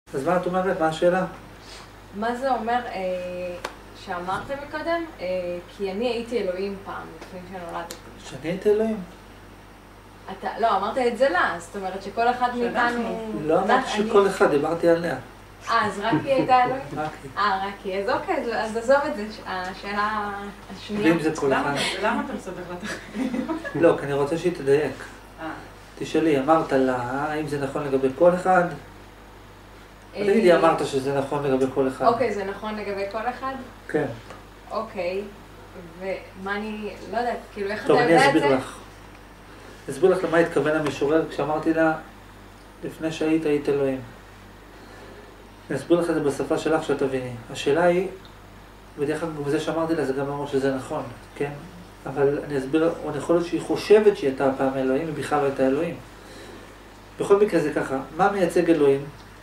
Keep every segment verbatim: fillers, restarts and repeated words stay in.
אז מה את אומרת? מה השאלה? מה זה אומר אה, שאמרת מקודם? אה, כי אני הייתי אלוהים פעם, לפני שנולדתי. שאני הייתי אלוהים? אתה, לא, אמרת את זה לה, זאת אומרת שכל אחד מאיתנו... לא אמרתי שכל אחד, דיברתי עליה. אה, אז רק היא הייתה אלוהים? רק היא. אה, רק היא. אז אוקיי, אז עזוב את זה, השאלה השנייה. ואם זה כל אחד? למה אתה מסבך לה את החיים? לא, כי אני רוצה שהיא תדייק. תשאלי, אמרת לה, האם זה נכון לגבי כל אחד? תגידי, אמרת שזה נכון לגבי כל אחד. אוקיי, זה נכון לגבי כל אחד? כן. אוקיי, ומה אני... לא יודעת, כאילו איך אתה טוב, יודע את זה? אני אסביר לך. אסביר לך למה התכוון המשורר כשאמרתי לה, לפני שהיית היית אלוהים. אני אסביר לך את זה בשפה שלך שאת תביני. השאלה היא, בדרך כלל בזה שאמרתי לה זה גם אומר שזה נכון, כן? אבל אני אסביר, או יכול להיות שהיא חושבת שהיא הייתה פעם אלוהים, ובכלל לא הייתה אלוהים. בכל מקרה זה ככה, מה מייצג אלוהים?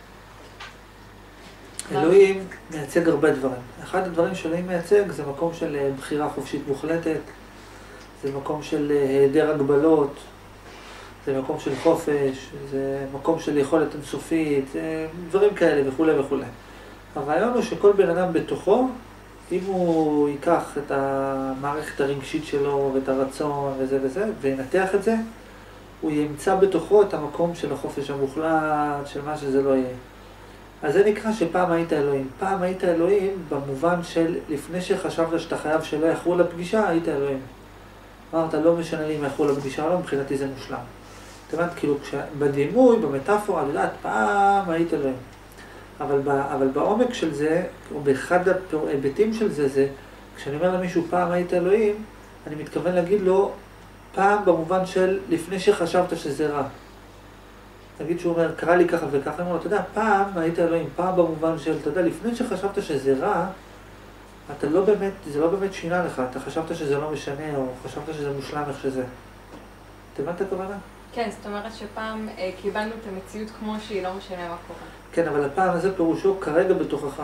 אלוהים מייצג הרבה דברים. אחד הדברים שאלוהים מייצג זה מקום של בחירה חופשית מוחלטת, זה מקום של היעדר הגבלות, זה מקום של חופש, זה מקום של יכולת אינסופית, דברים כאלה וכו' וכו'. הרעיון הוא שכל בן אדם בתוכו, אם הוא ייקח את המערכת הרגשית שלו ואת הרצון וזה וזה, וינתח את זה, הוא ימצא בתוכו את המקום של החופש המוחלט, של מה שזה לא יהיה. אז זה נקרא שפעם היית אלוהים. פעם היית אלוהים במובן של לפני שחשבת שאתה חייב שלא יחרו לפגישה, היית אלוהים. אמרת, לא משנה לי אם יחרו לפגישה או לא, מבחינתי זה מושלם. זאת אומרת, כאילו, בדימוי, במטאפורה, את יודעת, פעם היית אלוהים. אבל, אבל בעומק של זה, או באחד ההיבטים של זה, זה, כשאני אומר למישהו פעם היית אלוהים, אני מתכוון להגיד לו, פעם במובן של לפני שחשבת שזה רע. נגיד שהוא אומר, קרא לי ככה וככה, אני אומר לו, אתה יודע, פעם היית אלוהים, פעם במובן של, אתה יודע, לפני שחשבת שזה רע, אתה לא באמת, זה לא באמת שינה לך, אתה חשבת שזה לא משנה, או חשבת שזה מושלם איך שזה. אתה הבנת את הכוונה? כן, זאת אומרת שפעם אה, קיבלנו את המציאות כמו שהיא, לא משנה מה קורה. כן, אבל הפעם הזה פירושו כרגע בתוכך.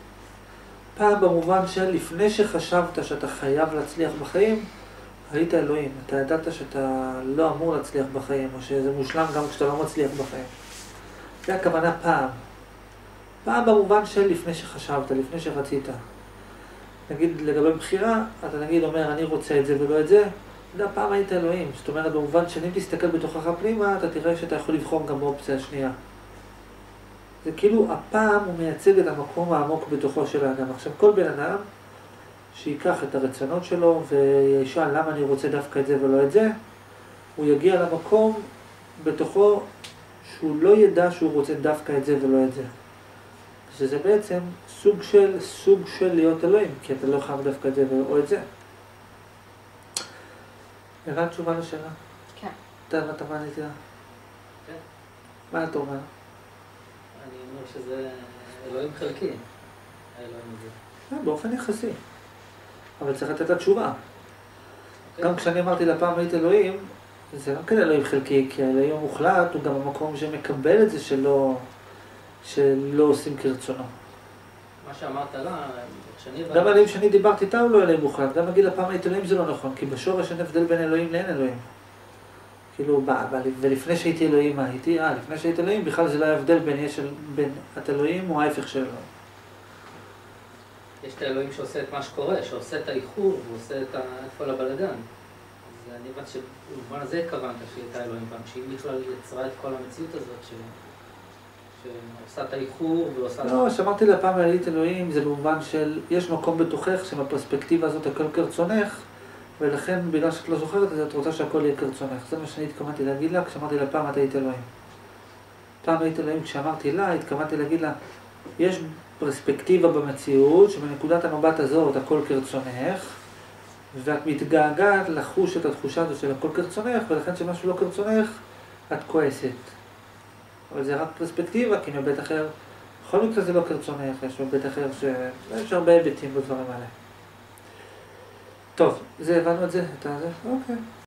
פעם במובן של לפני שחשבת שאתה חייב להצליח בחיים, היית אלוהים. אתה ידעת שאתה לא אמור להצליח בחיים, או שזה מושלם גם כשאתה לא מצליח בחיים. זה הכוונה פעם. פעם במובן של לפני שחשבת, לפני שרצית. נגיד לגבי בחירה, אתה נגיד אומר אני רוצה את זה ולא את זה, אתה יודע, פעם היית אלוהים. זאת אומרת, במובן שאם תסתכל בתוכך פנימה, אתה תראה שאתה יכול לבחור גם באופציה השנייה. זה כאילו, הפעם הוא מייצג את המקום העמוק בתוכו של האדם. עכשיו, כל בן אדם שיקח את הרצונות שלו וישאל למה אני רוצה דווקא את זה ולא את זה, הוא יגיע למקום בתוכו שהוא לא ידע שהוא רוצה דווקא את זה ולא את זה. שזה בעצם סוג של, סוג של להיות אלוהים, כי אתה לא חייב דווקא את זה או את זה. הבנת תשובה לשאלה? כן. אתה הבנת מה עניתי לה? כן. מה אתה אומר? אני אומר שזה אלוהים חלקי, האלוהים הזה. באופן יחסי. אבל צריך לתת את התשובה. גם כשאני אמרתי לפעם היית אלוהים, זה לא כן אלוהים חלקי, כי האלוהים המוחלט הוא גם המקום שמקבל את זה שלא, שלא עושים כרצונו. מה שאמרת לה, כשאני... גם האלוהים שאני דיברתי איתה הוא לא אלוהים מוחלט, גם להגיד לפעם היית אלוהים זה לא נכון, כי בשורש אין הבדל בין אלוהים לאין אלוהים. כאילו, ולפני שהייתי אלוהים מה הייתי? אה, לפני שהייתי אלוהים בכלל זה לא היה הבדל בין, יש, בין את אלוהים או ההפך של אלוהים. יש את האלוהים שעושה את מה שקורה, שעושה את האיחור ועושה את כל הבלגן. אז אני הבנתי שבמובן הזה התכוונת שהיא הייתה אלוהים פעם, שהיא בכלל יצרה את כל המציאות הזאת ש... שעושה את האיחור ועושה... לא, שאמרתי לה פעם היית אלוהים זה במובן של יש מקום בתוכך שבפרספקטיבה הזאת הכל כרצונך, ולכן בגלל שאת לא זוכרת את רוצה שהכל יהיה כרצונך. זה מה שאני התכוונתי להגיד לה כשאמרתי לה פעם את היית אלוהים. פעם היית אלוהים כשאמרתי לה, התכוונתי להגיד לה יש פרספקטיבה במציאות, שבנקודת המבט הזאת הכל כרצונך, ואת מתגעגעת לחוש את התחושה הזאת של הכל כרצונך, ולכן שמשהו לא כרצונך, את כועסת. אבל זה רק פרספקטיבה, כי מבית אחר, בכל מקרה זה לא כרצונך, יש מבית אחר שיש הרבה היבטים בדברים האלה. טוב, זה הבנו את זה, את זה? אוקיי.